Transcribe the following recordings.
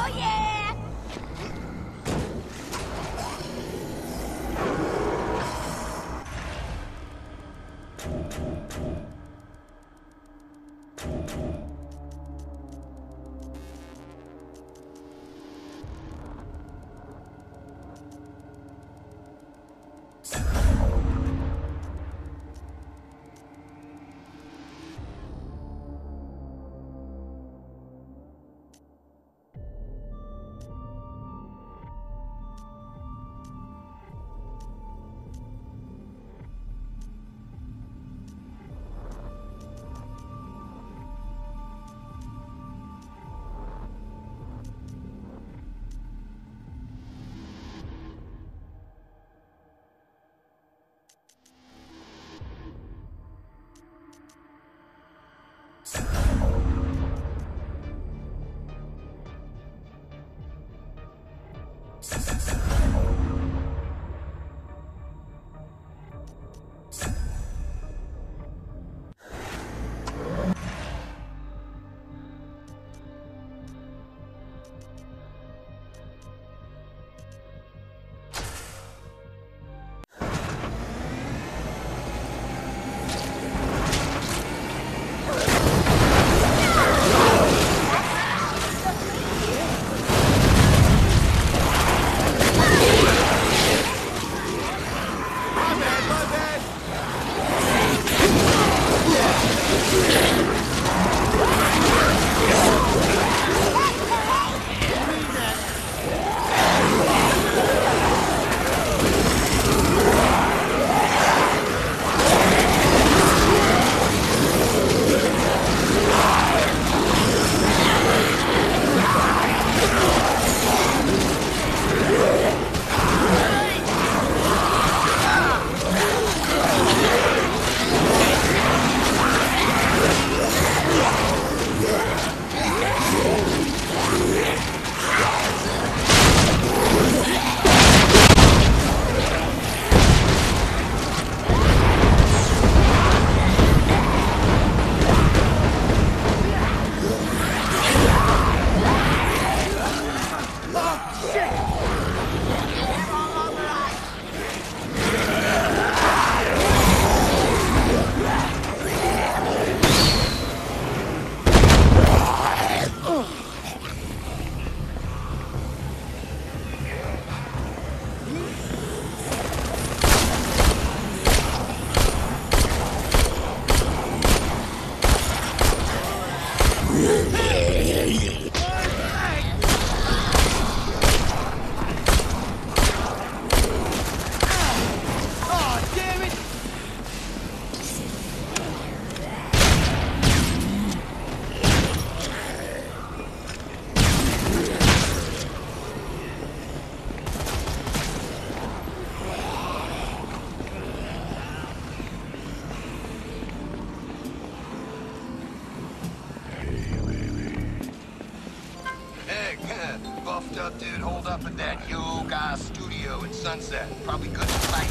up at that yoga studio in Sunset. Probably good to fight.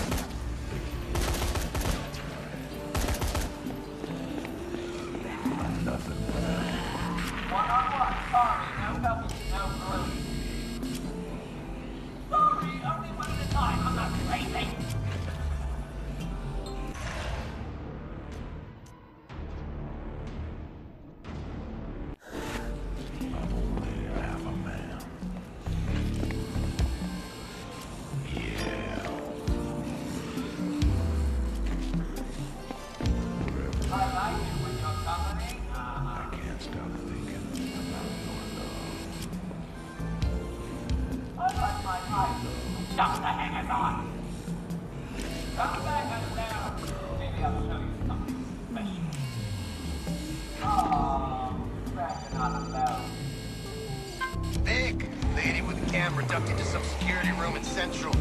Nothing. One-on-one. Sorry, no double, no collision. Sorry, only one at a time. I'm not crazy. Big lady with a camera ducked into some security room in Central.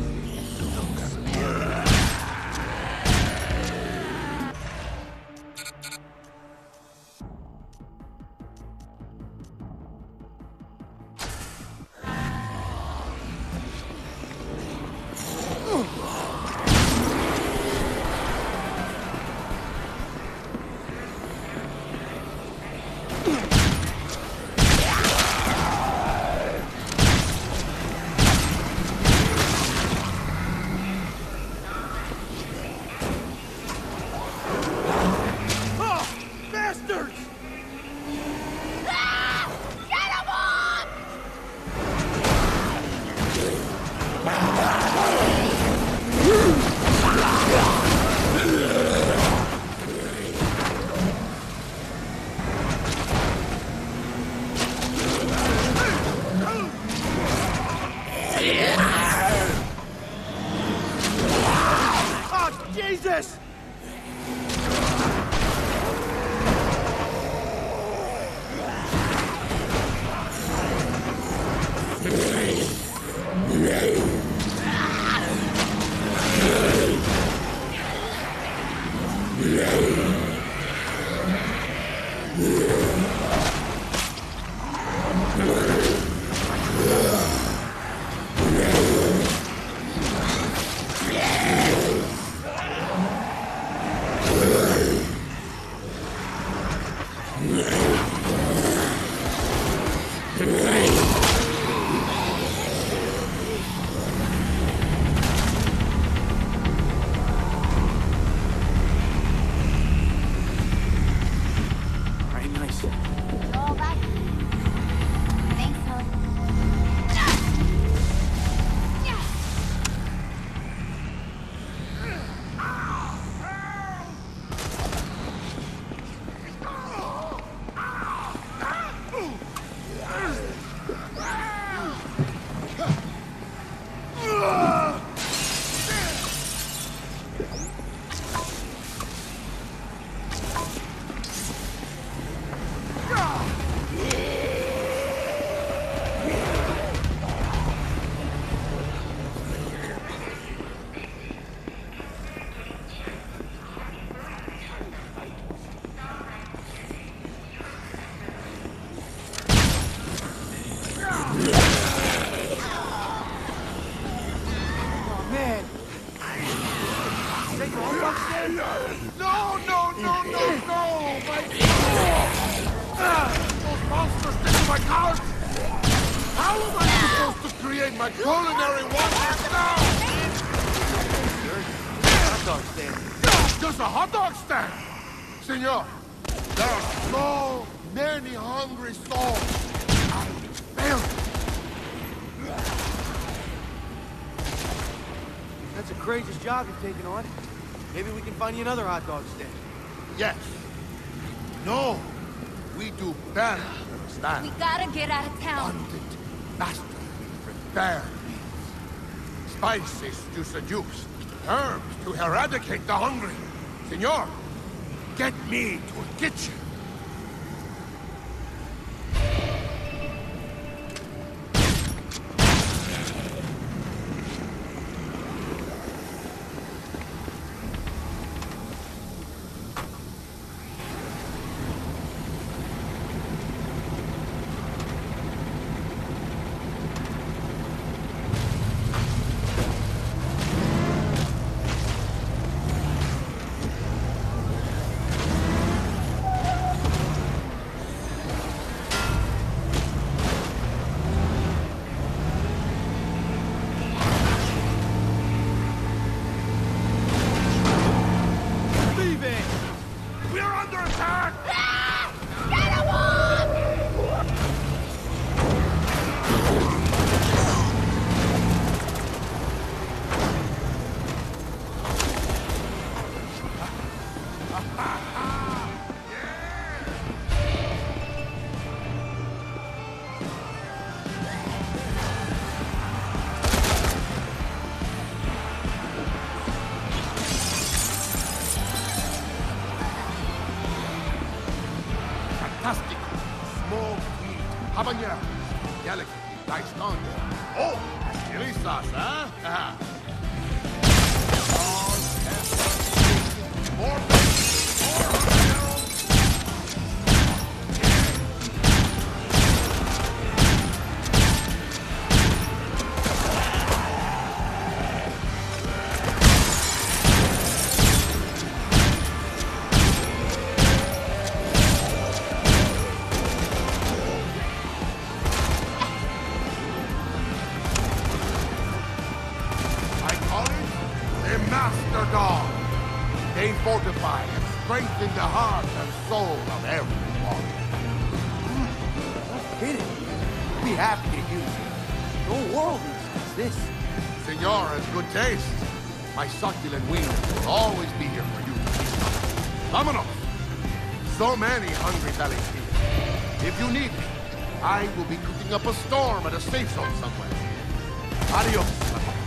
Senor, there are so many hungry souls. I failed. That's a courageous job you've taken on. Maybe we can find you another hot dog stand. Yes. No. We do better, understand? We gotta get out of town. Abundant, master, prepared meals. Spices to seduce. Herbs to eradicate the hungry. Senor, get me to a kitchen. Fantastic. Small meat. Habanero. Delicately diced onion. Oh, chili sauce, huh? More habanero. Master dog. They fortify and strengthen the heart and soul of everyone. Let's get it. We have to get used to it. The whole world needs this. Senor has good taste. My succulent wings will always be here for you. Vámonos. So many hungry bellies here. If you need me, I will be cooking up a storm at a safe zone somewhere. Adios.